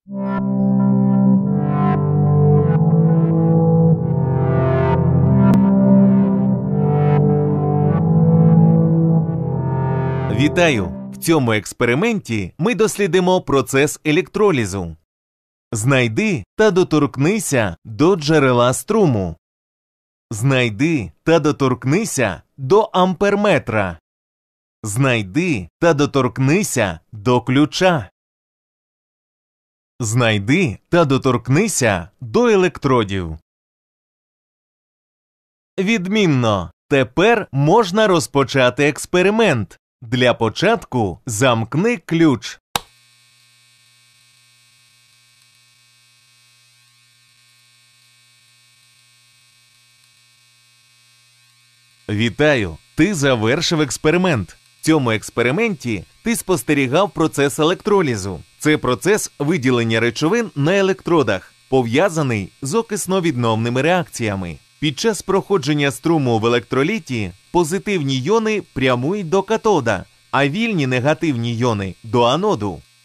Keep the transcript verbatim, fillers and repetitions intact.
Вітаю! В цьому експерименті ми дослідимо процес електролізу. Знайди та доторкнися до джерела струму. Знайди та доторкнися до амперметра. Знайди та доторкнися до ключа. Знайди та доторкнися до електродів. Відмінно! Тепер можна розпочати експеримент. Для початку замкни ключ. Вітаю! Ти завершив експеримент. В цьому експерименті ти спостерігав процес електролізу. Це процес виділення речовин на електродах, пов'язаний з окисно-відновними реакціями. Під час проходження струму в електроліті позитивні йони прямують до катода, а вільні негативні йони – до аноду.